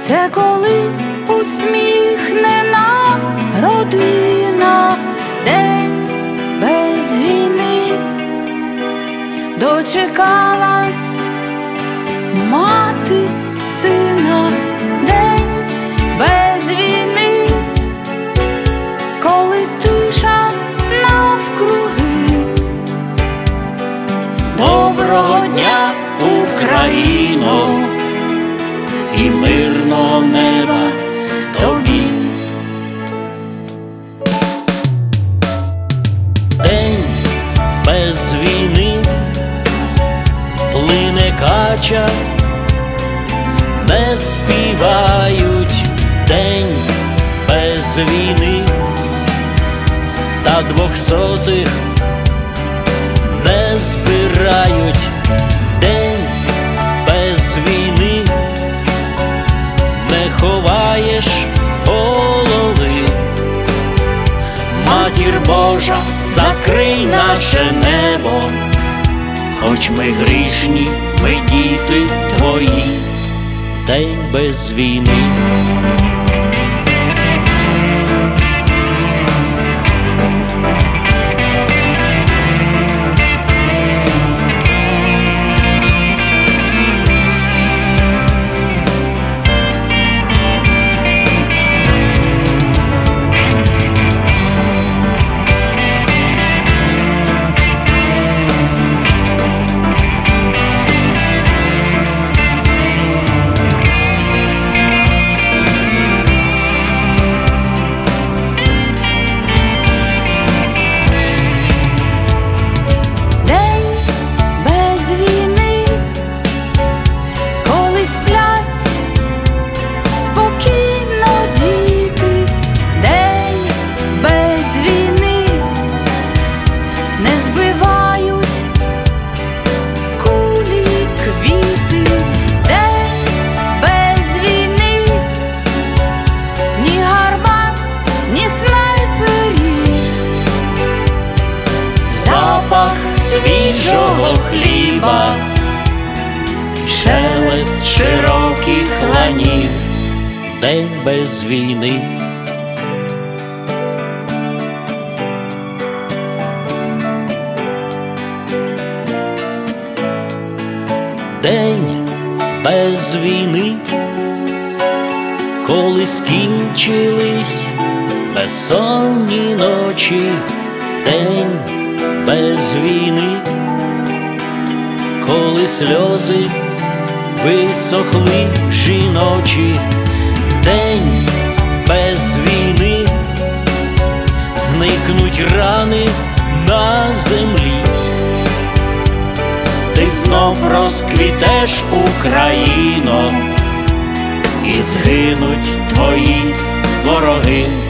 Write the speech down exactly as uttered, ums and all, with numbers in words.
це коли усміхнена родина, день без війни. Дочекалась мати сина, день без війни, коли тиша навкруги. Доброго дня, Україно, і мирного неба тобі. День без війни, плине кача, не співають. День без війни, та двохсотих не збирають. День без війни, не ховаєш голови. Матір Божа, закрий наше небо, хоч ми грішні, ми діти твої. День без війни. Свіжого хліба, шелест широких ланів. День без війни. День без війни, коли скінчились безсонні ночі. День без війни, коли сльози висохли жіночі. День без війни, зникнуть рани на землі. Ти знов розквітеш, Україно, і згинуть твої вороги.